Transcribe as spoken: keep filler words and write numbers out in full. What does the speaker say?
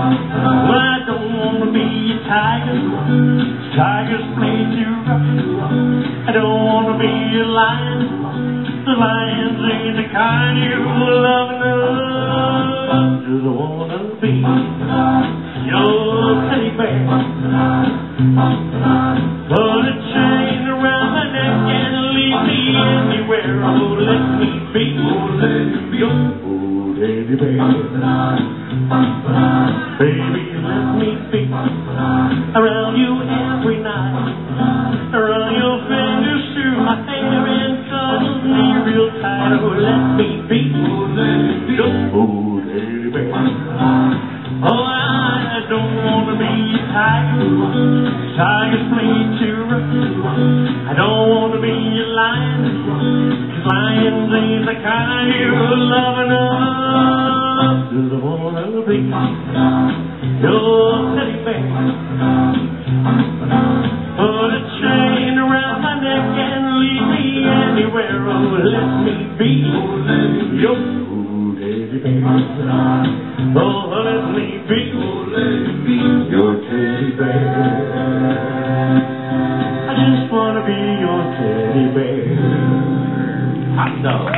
I don't want to be a tiger. Tigers play too rough. I don't want to be a lion. The lions ain't the kind you love enough. Just want to be your teddy bear. Put a chain around my neck and leave me anywhere. Oh, let me be your teddy bear. Baby, let me be around you every night. Run your fingers through my hair and cuddle me real tight. Oh, let me be your teddy bear. Oh, I don't want to be a tiger. Tigers play too rough. I don't want to be a lion. 'Cause lions ain't the kind you love enough. Just want to be your teddy bear. Put a chain around my neck and leave me anywhere. Oh, let me be your teddy bear. Oh, let me be your teddy bear. I just want to be your teddy bear. Hot dog.